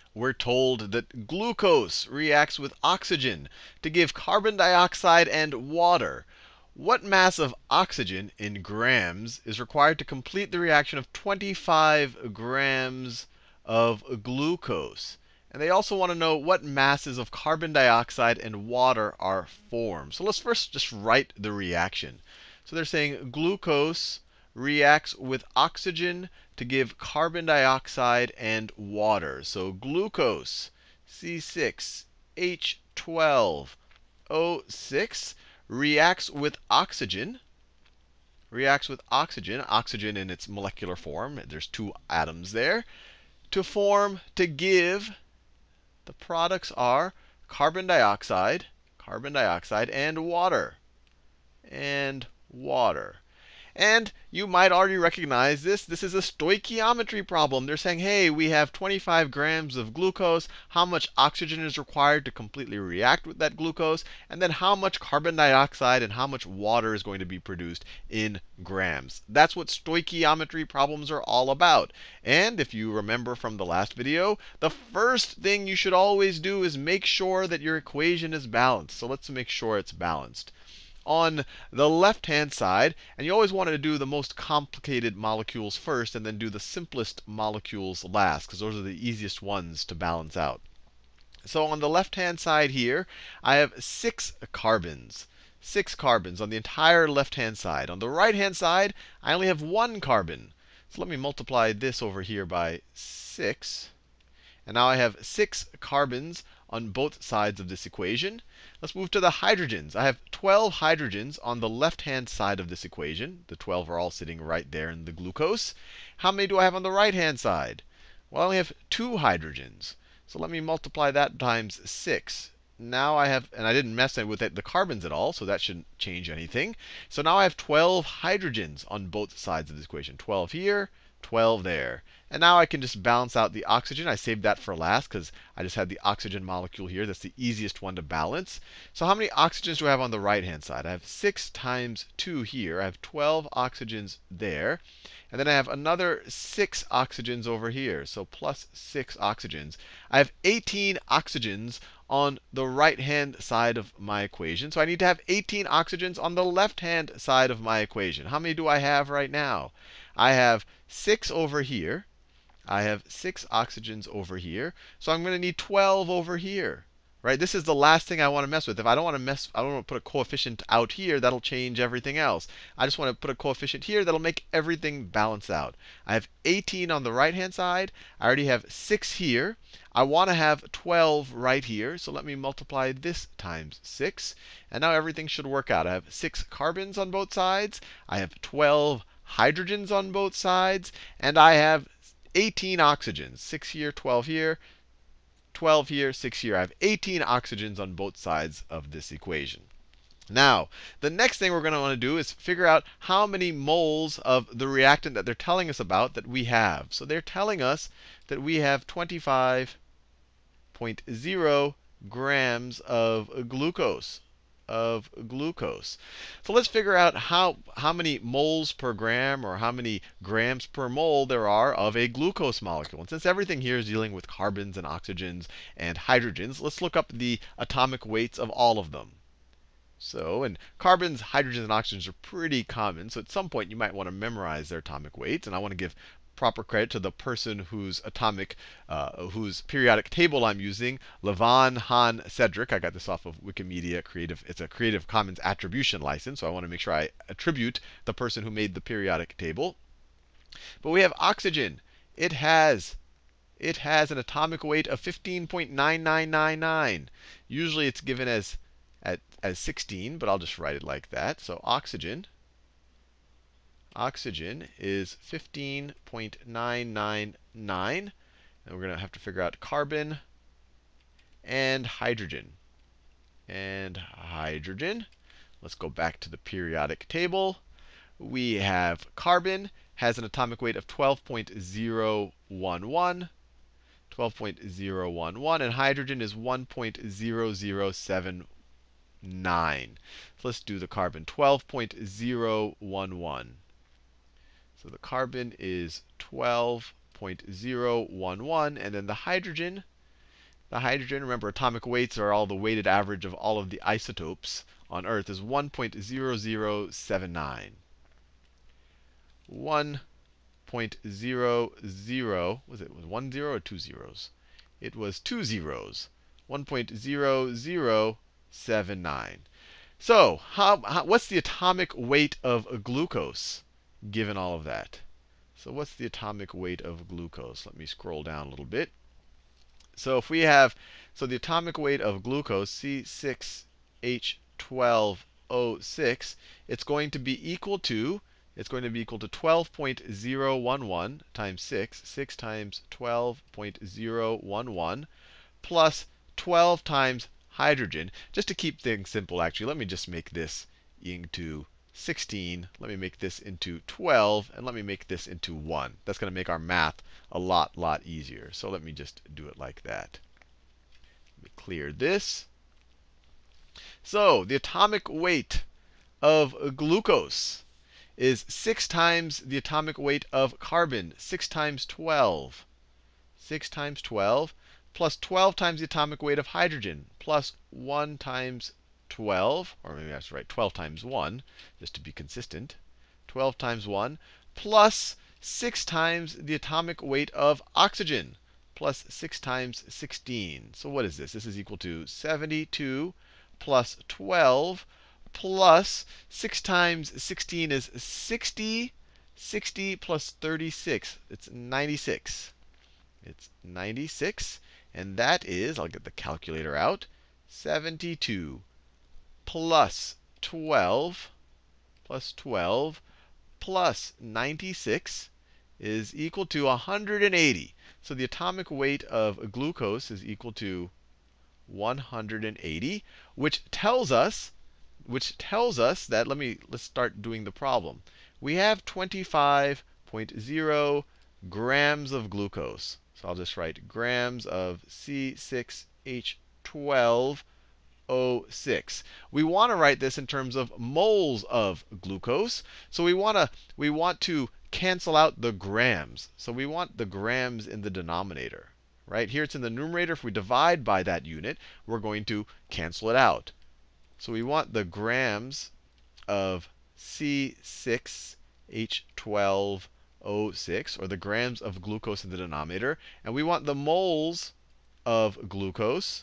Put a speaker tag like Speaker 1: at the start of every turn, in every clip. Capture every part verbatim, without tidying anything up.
Speaker 1: we're told that glucose reacts with oxygen to give carbon dioxide and water. What mass of oxygen in grams is required to complete the reaction of twenty-five grams of glucose? And they also want to know what masses of carbon dioxide and water are formed. So let's first just write the reaction. So they're saying glucose reacts with oxygen to give carbon dioxide and water. So glucose, C six H twelve O six, reacts with oxygen, reacts with oxygen, oxygen in its molecular form. There's two atoms there, to form, to give, the products are carbon dioxide, carbon dioxide, and water, and water. And you might already recognize this. This is a stoichiometry problem. They're saying, hey, we have twenty-five grams of glucose. How much oxygen is required to completely react with that glucose? And then how much carbon dioxide and how much water is going to be produced in grams? That's what stoichiometry problems are all about. And if you remember from the last video, the first thing you should always do is make sure that your equation is balanced. So let's make sure it's balanced. On the left-hand side, and you always want to do the most complicated molecules first and then do the simplest molecules last, because those are the easiest ones to balance out. So on the left-hand side here, I have six carbons. Six carbons on the entire left-hand side. On the right-hand side, I only have one carbon. So let me multiply this over here by six. And now I have six carbons on both sides of this equation. Let's move to the hydrogens. I have twelve hydrogens on the left-hand side of this equation. The twelve are all sitting right there in the glucose. How many do I have on the right-hand side? Well, I only have two hydrogens. So let me multiply that times six. Now I have, and I didn't mess with the carbons at all, so that shouldn't change anything. So now I have twelve hydrogens on both sides of this equation. twelve here, twelve there. And now I can just balance out the oxygen. I saved that for last because I just had the oxygen molecule here. That's the easiest one to balance. So how many oxygens do I have on the right-hand side? I have six times two here. I have twelve oxygens there. And then I have another six oxygens over here. So plus six oxygens. I have eighteen oxygens on the right-hand side of my equation. So I need to have eighteen oxygens on the left-hand side of my equation. How many do I have right now? I have six over here. I have six oxygens over here. So I'm going to need twelve over here. Right? This is the last thing I want to mess with. If I don't want to mess, I don't want to put a coefficient out here, that'll change everything else. I just want to put a coefficient here that'll make everything balance out. I have eighteen on the right-hand side. I already have six here. I want to have twelve right here. So let me multiply this times six. And now everything should work out. I have six carbons on both sides. I have twelve hydrogens on both sides. And I have eighteen oxygens. six here, twelve here, twelve here, six here. I have eighteen oxygens on both sides of this equation. Now, the next thing we're going to want to do is figure out how many moles of the reactant that they're telling us about that we have. So they're telling us that we have twenty-five point zero grams of glucose. Of glucose. So let's figure out how, how many moles per gram or how many grams per mole there are of a glucose molecule. And since everything here is dealing with carbons and oxygens and hydrogens, let's look up the atomic weights of all of them. So, and carbons, hydrogens, and oxygens are pretty common. So at some point, you might want to memorize their atomic weights. And I want to give proper credit to the person whose atomic, uh, whose periodic table I'm using, Levon Han Cedric. I got this off of Wikimedia Creative. It's a Creative Commons attribution license, so I want to make sure I attribute the person who made the periodic table. But we have oxygen. It has, it has an atomic weight of fifteen point nine nine nine nine. Usually it's given as, at, as sixteen, but I'll just write it like that. So oxygen. Oxygen is fifteen point nine nine nine. And we're going to have to figure out carbon and hydrogen. And hydrogen. Let's go back to the periodic table. We have carbon has an atomic weight of twelve point zero one one. twelve point zero one one. And hydrogen is one point zero zero seven nine. So let's do the carbon. twelve point zero one one. So the carbon is twelve point zero one one, and then the hydrogen The hydrogen, remember, atomic weights are all the weighted average of all of the isotopes on Earth, is one point zero zero seven nine. one point zero zero, was it was one zero or two zeros? It was two zeros. one point zero zero seven nine. So, how, how, what's the atomic weight of glucose given all of that? So, what's the atomic weight of glucose? Let me scroll down a little bit. So, if we have, so the atomic weight of glucose, C six H twelve O six, it's going to be equal to, it's going to be equal to twelve point zero one one times six, six times twelve point zero one one, plus twelve times hydrogen. Just to keep things simple, actually, let me just make this into sixteen. Let me make this into twelve. And let me make this into one. That's going to make our math a lot, lot easier. So let me just do it like that. Let me clear this. So the atomic weight of glucose is six times the atomic weight of carbon, six times twelve. six times twelve, plus twelve times the atomic weight of hydrogen, plus one times twelve, or maybe I should write twelve times one, just to be consistent. twelve times one, plus six times the atomic weight of oxygen, plus six times sixteen. So what is this? This is equal to seventy-two plus twelve plus six times sixteen is sixty. sixty plus thirty-six, it's ninety-six. It's ninety-six. And that is, I'll get the calculator out, seventy-two plus twelve plus twelve plus ninety-six is equal to one hundred eighty. So the atomic weight of glucose is equal to one hundred eighty, which tells us, which tells us that, let me, let's start doing the problem. We have twenty-five point zero grams of glucose. So I'll just write grams of C six H twelve O six. We want to write this in terms of moles of glucose. So we want to we want to cancel out the grams. So we want the grams in the denominator. Right? Here it's in the numerator. If we divide by that unit, we're going to cancel it out. So we want the grams of C six H twelve O six, or the grams of glucose in the denominator. And we want the moles of glucose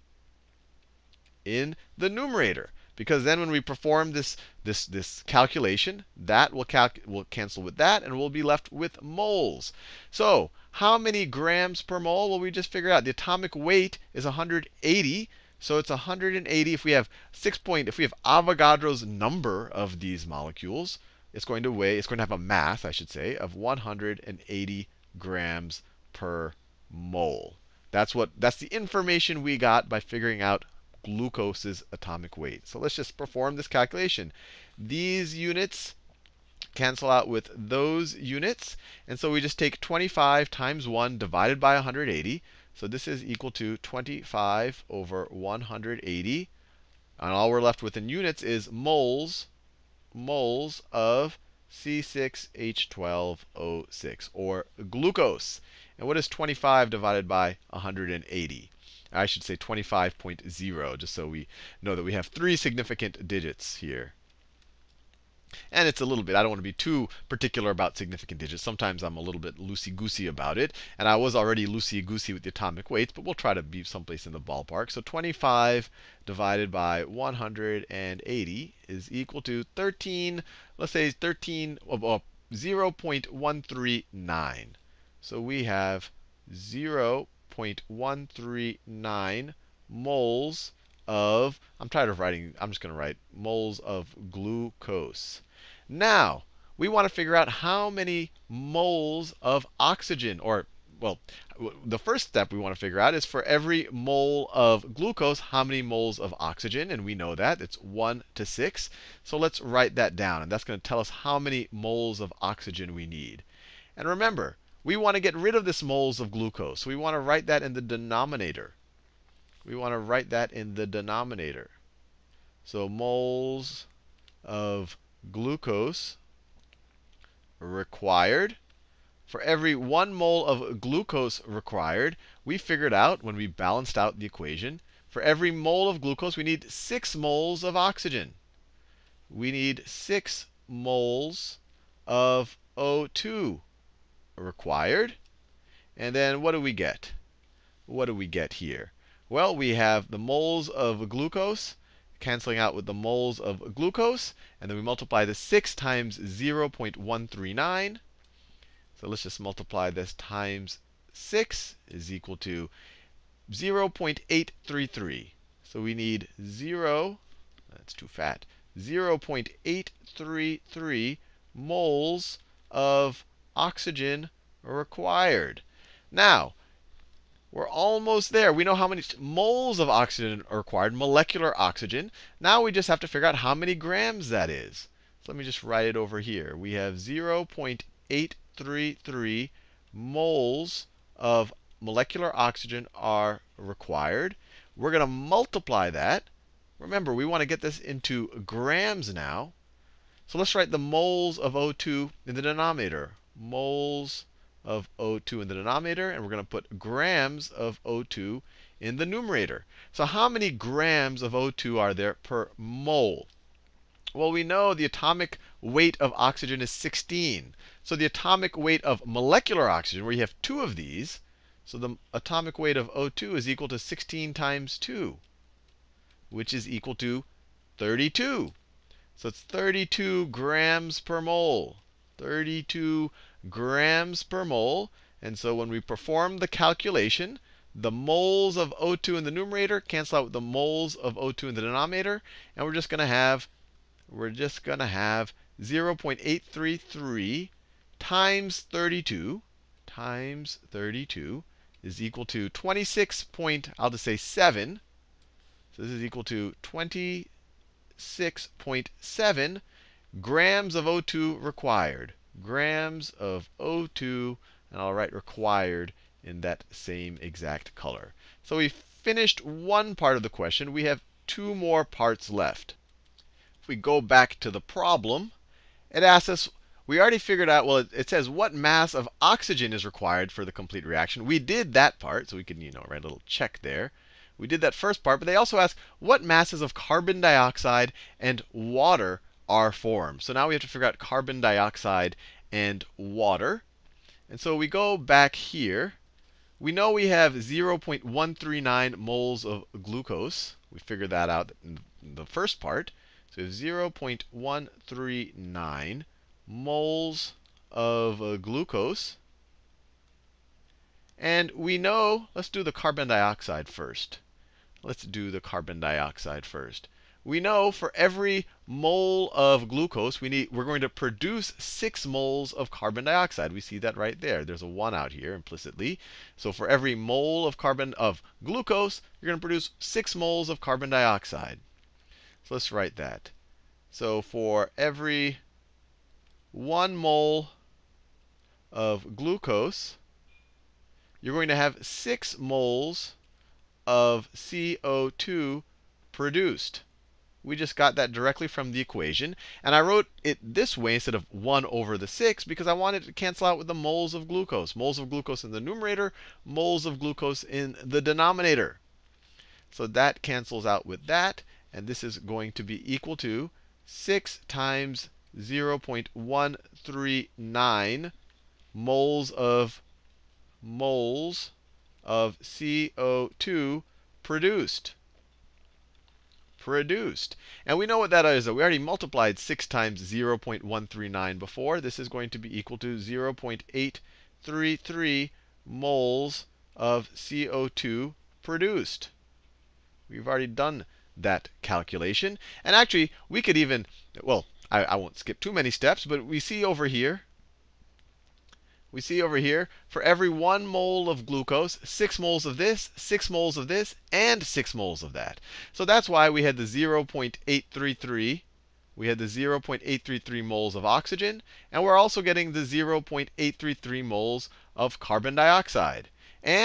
Speaker 1: in the numerator. Because then when we perform this, this, this calculation, that will, calc will cancel with that, and we'll be left with moles. So how many grams per mole? Well, we just figured out the atomic weight is one hundred eighty. So it's one hundred eighty. If we have six point, if we have Avogadro's number of these molecules, it's going to weigh, it's going to have a mass, I should say, of one hundred eighty grams per mole. That's what, that's the information we got by figuring out glucose's atomic weight. So let's just perform this calculation. These units cancel out with those units. And so we just take twenty-five times one divided by one hundred eighty. So this is equal to twenty-five over one hundred eighty. And all we're left with in units is moles, moles of C six H twelve O six, or glucose. And what is twenty-five divided by one hundred eighty? I should say twenty-five point zero, just so we know that we have three significant digits here. And it's a little bit, I don't want to be too particular about significant digits. Sometimes I'm a little bit loosey-goosey about it. And I was already loosey-goosey with the atomic weights, but we'll try to be someplace in the ballpark. So twenty-five divided by one hundred eighty is equal to thirteen, let's say thirteen, uh, zero point one three nine. So we have zero point one three nine moles of, I'm tired of writing, I'm just going to write moles of glucose. Now, we want to figure out how many moles of oxygen, or, well, the first step we want to figure out is for every mole of glucose, how many moles of oxygen? And we know that. It's one to six. So let's write that down. And that's going to tell us how many moles of oxygen we need. And remember, we want to get rid of this moles of glucose. So we want to write that in the denominator. We want to write that in the denominator. So moles of glucose required. For every one mole of glucose required, we figured out when we balanced out the equation, for every mole of glucose, we need six moles of oxygen. We need six moles of O two required. And then what do we get? What do we get here? Well, we have the moles of glucose canceling out with the moles of glucose. And then we multiply the six times zero point one three nine. So let's just multiply this times six is equal to zero point eight three three. So we need zero, that's too fat, zero point eight three three moles of oxygen required. Now, we're almost there. We know how many moles of oxygen are required, molecular oxygen. Now we just have to figure out how many grams that is. So let me just write it over here. We have zero point eight three three moles of molecular oxygen are required. We're going to multiply that. Remember, we want to get this into grams now. So let's write the moles of O two in the denominator. Moles of O two in the denominator, and we're going to put grams of O two in the numerator. So how many grams of O two are there per mole? Well, we know the atomic weight of oxygen is sixteen. So the atomic weight of molecular oxygen, where you have two of these, so the atomic weight of O two is equal to sixteen times two, which is equal to thirty-two. So it's thirty-two grams per mole. thirty-two grams per mole. And so when we perform the calculation, the moles of O two in the numerator cancel out with the moles of O two in the denominator. And we're just going to have, we're just going to have zero point eight three three times thirty-two times thirty-two is equal to twenty-six point, I'll just say seven. So this is equal to twenty-six point seven grams of O two required. Grams of O two, and I'll write required in that same exact color. So we finished one part of the question. We have two more parts left. If we go back to the problem, it asks us, we already figured out, well, it, it says what mass of oxygen is required for the complete reaction. We did that part, so we can, you know, write a little check there. We did that first part, but they also ask what masses of carbon dioxide and water are formed. So now we have to figure out carbon dioxide and water. And so we go back here. We know we have zero point one three nine moles of glucose. We figured that out in the first part. So we have zero point one three nine moles of uh, glucose. And we know, let's do the carbon dioxide first. Let's do the carbon dioxide first. We know for every mole of glucose, we need, we're going to produce six moles of carbon dioxide. We see that right there. There's a one out here implicitly. So for every mole of carbon of glucose, you're going to produce six moles of carbon dioxide. So let's write that. So for every one mole of glucose, you're going to have six moles of C O two produced. We just got that directly from the equation. And I wrote it this way instead of one over the six because I wanted to cancel out with the moles of glucose. Moles of glucose in the numerator, moles of glucose in the denominator. So that cancels out with that. And this is going to be equal to six times zero point one three nine moles of moles of C O two produced. Produced. And we know what that is. We already multiplied six times zero point one three nine before. This is going to be equal to zero point eight three three moles of C O two produced. We've already done that calculation. And actually, we could even, well, I, I won't skip too many steps, but we see over here, we see over here, for every one mole of glucose, six moles of this, six moles of this, and six moles of that. So that's why we had the zero point eight three three. We had the zero point eight three three moles of oxygen. And we're also getting the zero point eight three three moles of carbon dioxide. And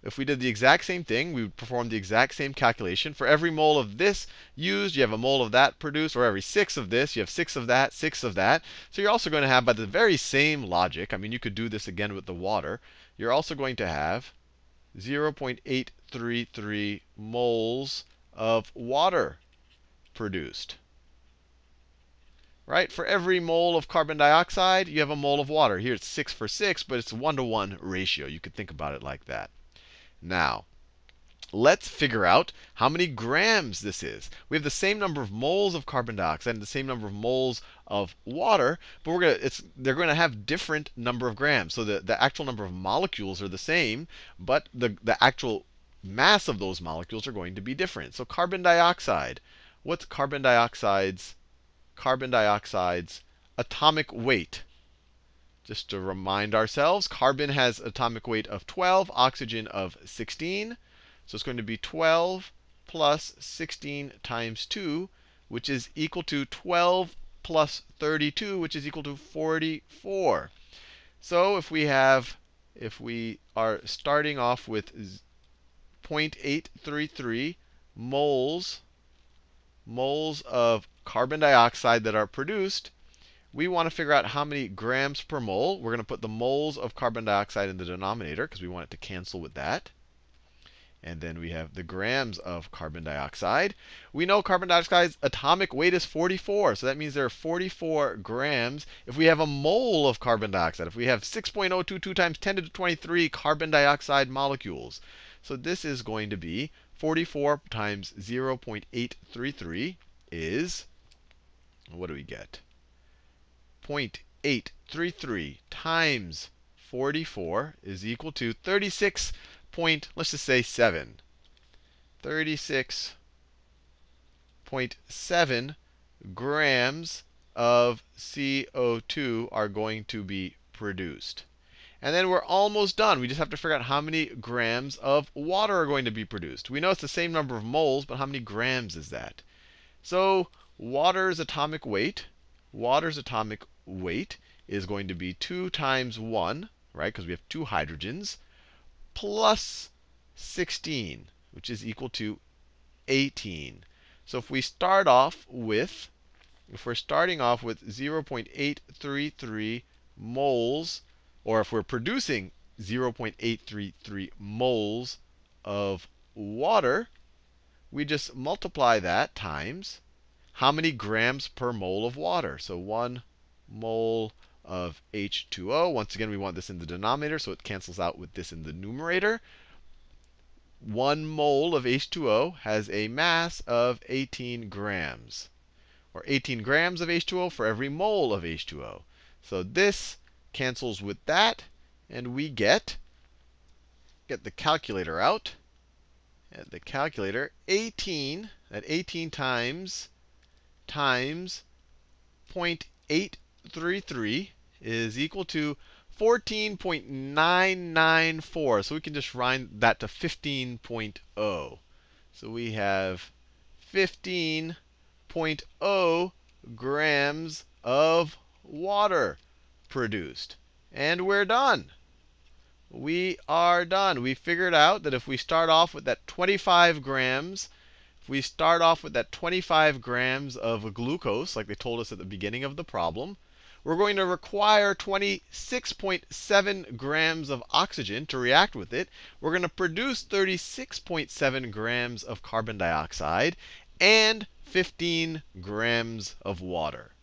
Speaker 1: if we did the exact same thing, we would perform the exact same calculation. For every mole of this used, you have a mole of that produced. Or every six of this, you have six of that, six of that. So you're also going to have, by the very same logic, I mean, you could do this again with the water. You're also going to have zero point eight three three moles of water produced. Right? For every mole of carbon dioxide, you have a mole of water. Here it's six for six, but it's a one to one ratio. You could think about it like that. Now, let's figure out how many grams this is. We have the same number of moles of carbon dioxide and the same number of moles of water, but we're gonna, it's, they're going to have different number of grams. So the, the actual number of molecules are the same, but the, the actual mass of those molecules are going to be different. So carbon dioxide, what's carbon dioxide's carbon dioxide's atomic weight? Just to remind ourselves, carbon has atomic weight of twelve, oxygen of sixteen. So it's going to be twelve plus sixteen times two, which is equal to twelve plus thirty-two, which is equal to forty-four. So if we have, if we are starting off with zero point eight three three moles, moles of carbon dioxide that are produced, we want to figure out how many grams per mole. We're going to put the moles of carbon dioxide in the denominator because we want it to cancel with that. And then we have the grams of carbon dioxide. We know carbon dioxide's atomic weight is forty-four. So that means there are forty-four grams. If we have a mole of carbon dioxide, if we have six point zero two two times ten to the twenty-three carbon dioxide molecules. So this is going to be forty-four times zero point eight three three is, what do we get? zero point eight three three times forty-four is equal to thirty-six point, let's just say seven. thirty-six point seven grams of C O two are going to be produced. And then we're almost done. We just have to figure out how many grams of water are going to be produced. We know it's the same number of moles, but how many grams is that? So water's atomic weight, water's atomic weight is going to be two times one, right? Because we have two hydrogens, plus sixteen, which is equal to eighteen. So if we start off with, if we're starting off with zero point eight three three moles, or if we're producing zero point eight three three moles of water, we just multiply that times how many grams per mole of water. So one mole of H two O. Once again, we want this in the denominator, so it cancels out with this in the numerator. One mole of H two O has a mass of eighteen grams, or eighteen grams of H two O for every mole of H two O. So this cancels with that, and we get, get the calculator out. And the calculator, eighteen, that eighteen times, times zero point eight three three is equal to fourteen point nine nine four. So we can just round that to fifteen point zero. So we have fifteen point zero grams of water produced. And we're done. We are done. We figured out that if we start off with that twenty-five grams, if we start off with that twenty-five grams of glucose, like they told us at the beginning of the problem, we're going to require twenty-six point seven grams of oxygen to react with it. We're going to produce thirty-six point seven grams of carbon dioxide and fifteen grams of water.